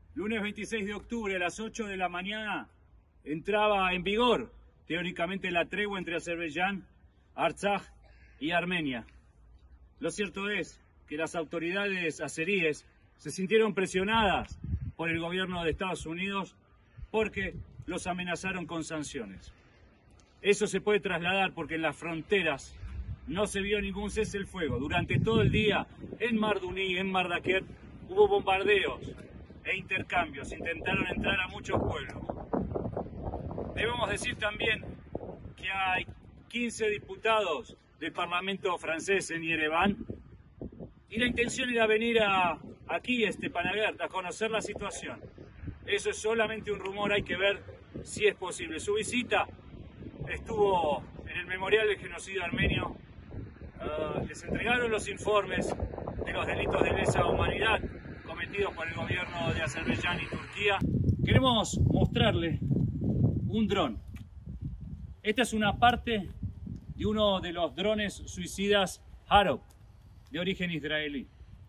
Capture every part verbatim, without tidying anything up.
Lunes veintiséis de octubre a las ocho de la mañana entraba en vigor, teóricamente, la tregua entre Azerbaiyán, Artsaj y Armenia. Lo cierto es que las autoridades azeríes se sintieron presionadas por el gobierno de Estados Unidos porque los amenazaron con sanciones. Eso se puede trasladar porque en las fronteras no se vio ningún cese el fuego. Durante todo el día, en Marduní, en Mardaquer, hubo bombardeos e intercambios. Intentaron entrar a muchos pueblos. Debemos decir también que hay quince diputados del Parlamento francés en Yerevan y la intención era venir a, aquí a Stepanakert a conocer la situación. Eso es solamente un rumor, hay que ver si es posible. Su visita estuvo en el Memorial del Genocidio Armenio. Uh, les entregaron los informes de los delitos de lesa humanidad cometidos por el gobierno de Azerbaiyán y Turquía. Queremos mostrarle un dron. Esta es una parte de uno de los drones suicidas Harop, de origen israelí.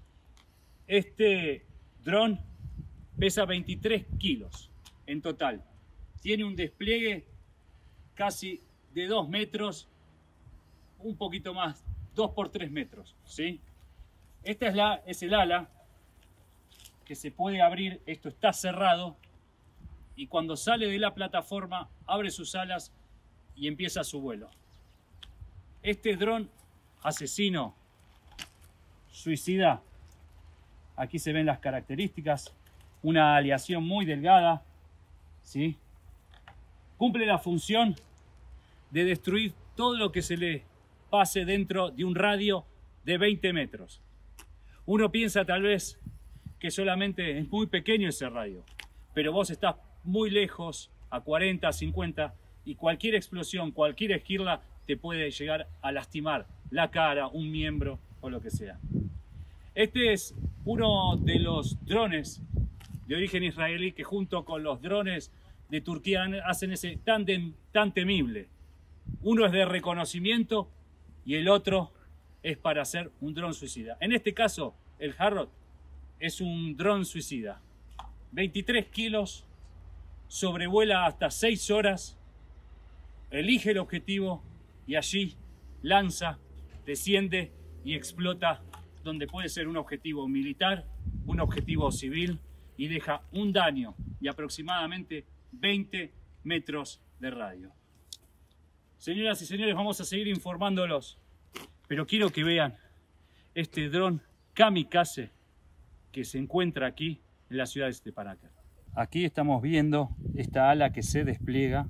Este dron pesa veintitrés kilos en total. Tiene un despliegue casi de dos metros, un poquito más, dos por tres metros, ¿sí? Esta es, la, es el ala que se puede abrir. Esto está cerrado y cuando sale de la plataforma abre sus alas y empieza su vuelo. Este dron asesino suicida, aquí se ven las características, una aleación muy delgada, ¿sí? Cumple la función de destruir todo lo que se le pase dentro de un radio de veinte metros. Uno piensa tal vez que solamente es muy pequeño ese radio, pero vos estás muy lejos, a cuarenta, cincuenta, y cualquier explosión, cualquier esquirla te puede llegar a lastimar la cara, un miembro o lo que sea. Este es uno de los drones de origen israelí que junto con los drones de Turquía hacen ese tándem tan temible. Uno es de reconocimiento y el otro es para hacer un dron suicida. En este caso, el Harrod es un dron suicida. veintitrés kilos, sobrevuela hasta seis horas, elige el objetivo y allí lanza, desciende y explota donde puede ser un objetivo militar, un objetivo civil, y deja un daño de aproximadamente veinte metros de radio. Señoras y señores, vamos a seguir informándolos, pero quiero que vean este dron kamikaze que se encuentra aquí en la ciudad de Stepanakert. Aquí estamos viendo esta ala que se despliega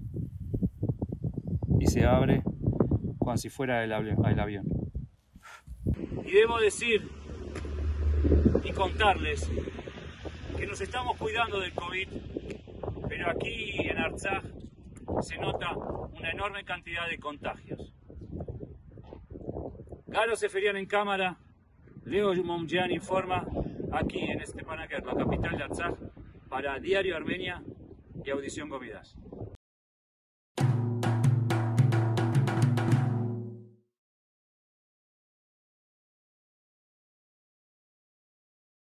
y se abre como si fuera el avión. Y debo decir y contarles que nos estamos cuidando del COVID, pero aquí en Artsaj se nota una enorme cantidad de contagios. Garo Seferian en cámara, Leo Momjian informa aquí en Stepanakert, la capital de Artsaj, para Diario Armenia y Audición Gomidas.